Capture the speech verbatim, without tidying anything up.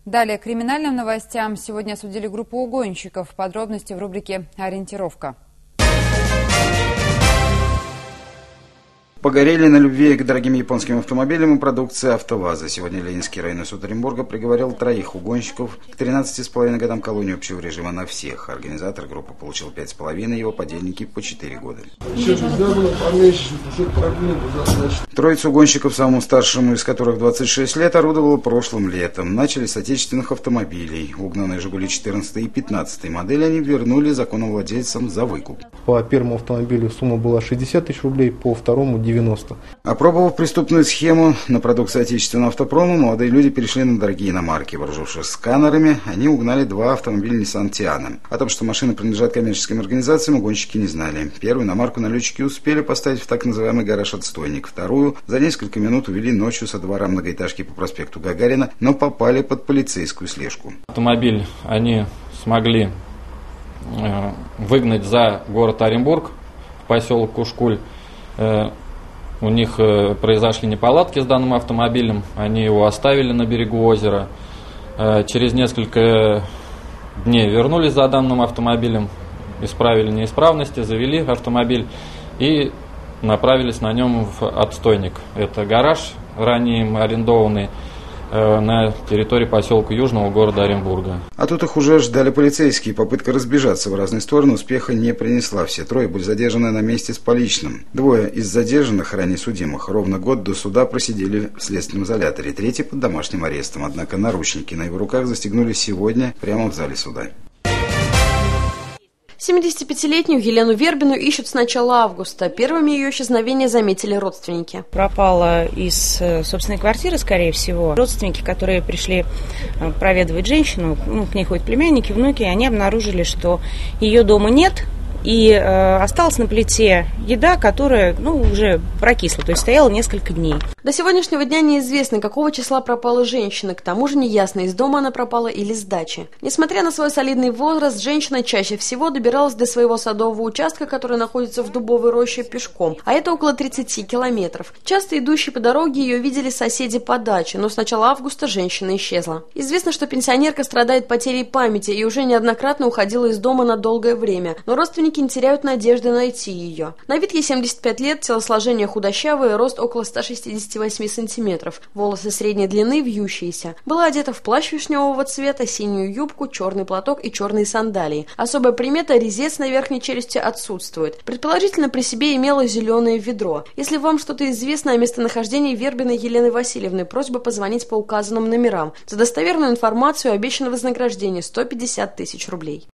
Далее к криминальным новостям. Сегодня осудили группу угонщиков. Подробности в рубрике «Ориентировка». Погорели на любви к дорогим японским автомобилям и продукции «АвтоВАЗа». Сегодня Ленинский районный суд Оренбурга приговорил троих угонщиков к тринадцати с половиной годам колонии общего режима на всех. Организатор группы получил пять с половиной, его подельники по четыре года. Троица угонщиков, самому старшему из которых двадцать шесть лет, орудовала прошлым летом. Начали с отечественных автомобилей. Угнанные «Жигули» четырнадцатой и пятнадцатой модели они вернули законовладельцам за выкуп. По первому автомобилю сумма была шестьдесят тысяч рублей, по второму девяносто. Опробовав преступную схему на продукции отечественного автопрома, молодые люди перешли на дорогие иномарки. Вооружившись сканерами, они угнали два автомобиля Nissan Tiana. О том, что машины принадлежат коммерческим организациям, угонщики не знали. Первую иномарку налетчики успели поставить в так называемый гараж-отстойник. Вторую за несколько минут увели ночью со двора многоэтажки по проспекту Гагарина, но попали под полицейскую слежку. Автомобиль они смогли э, выгнать за город Оренбург, в поселок Кушкуль. Э, У них произошли неполадки с данным автомобилем, они его оставили на берегу озера. Через несколько дней вернулись за данным автомобилем, исправили неисправности, завели автомобиль и направились на нем в отстойник. Это гараж, ранее им арендованный, на территории поселка Южного города Оренбурга. А тут их уже ждали полицейские. Попытка разбежаться в разные стороны успеха не принесла. Все трое были задержаны на месте с поличным. Двое из задержанных, ранее судимых, ровно год до суда просидели в следственном изоляторе. Третий под домашним арестом. Однако наручники на его руках застегнули сегодня прямо в зале суда. семидесятипятилетнюю Елену Вербину ищут с начала августа. Первыми ее исчезновение заметили родственники. Пропала из собственной квартиры, скорее всего. Родственники, которые пришли проведывать женщину, ну, к ней ходят племянники, внуки, они обнаружили, что ее дома нет. И э, осталась на плите еда, которая, ну, уже прокисла, то есть стояла несколько дней. До сегодняшнего дня неизвестно, какого числа пропала женщина. К тому же неясно, из дома она пропала или с дачи. Несмотря на свой солидный возраст, женщина чаще всего добиралась до своего садового участка, который находится в Дубовой роще, пешком, а это около тридцати километров. Часто идущие по дороге ее видели соседи по даче, но с начала августа женщина исчезла. Известно, что пенсионерка страдает потерей памяти и уже неоднократно уходила из дома на долгое время, но родственники не теряют надежды найти ее. На вид ей семьдесят пять лет, телосложение худощавое, рост около ста шестидесяти восьми сантиметров, волосы средней длины, вьющиеся. Была одета в плащ вишневого цвета, синюю юбку, черный платок и черные сандалии. Особая примета – резец на верхней челюсти отсутствует. Предположительно, при себе имела зеленое ведро. Если вам что-то известно о местонахождении Вербиной Елены Васильевны, просьба позвонить по указанным номерам. За достоверную информацию обещано вознаграждение сто пятьдесят тысяч рублей.